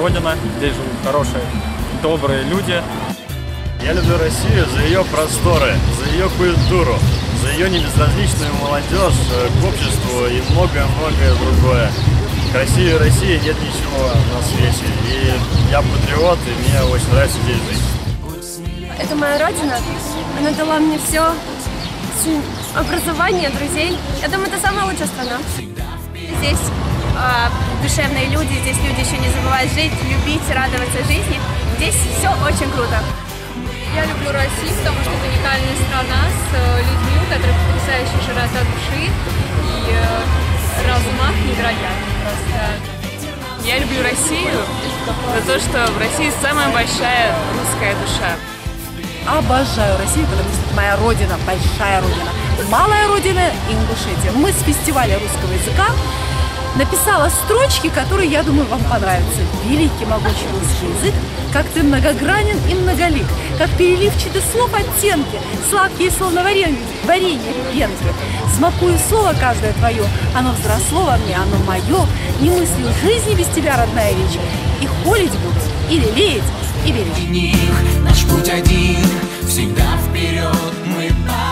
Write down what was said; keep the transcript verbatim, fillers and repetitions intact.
родина, здесь живут хорошие, добрые люди. Я люблю Россию за ее просторы, за ее культуру, за ее небезразличную молодежь к обществу и многое-многое другое. Красивее России нет ничего на свете. И я патриот, и мне очень нравится здесь жить. Это моя родина. Она дала мне все. Образование, друзей. Я думаю, это самая лучшая страна. Здесь э, душевные люди, здесь люди еще не забывают жить, любить, радоваться жизни. Здесь все очень круто. Я люблю Россию, потому что это уникальная страна с людьми, у которых потрясающая широта души и э, размах невероятный просто. Я люблю Россию за то, что в России самая большая русская душа. Обожаю Россию, потому что это моя родина, большая родина. Малая родина – Ингушетия. Мы с фестиваля русского языка написала строчки, которые, я думаю, вам понравятся. Великий, могучий русский язык, как ты многогранен и многолик, как переливчатый слов оттенки, сладкие словно варенье, варенье пенки. Смакую слово каждое твое, оно взросло во мне, оно мое. Не мыслю жизни без тебя, родная речь. И холить буду, и лелеять, и беречь. Наш путь один, всегда вперед мы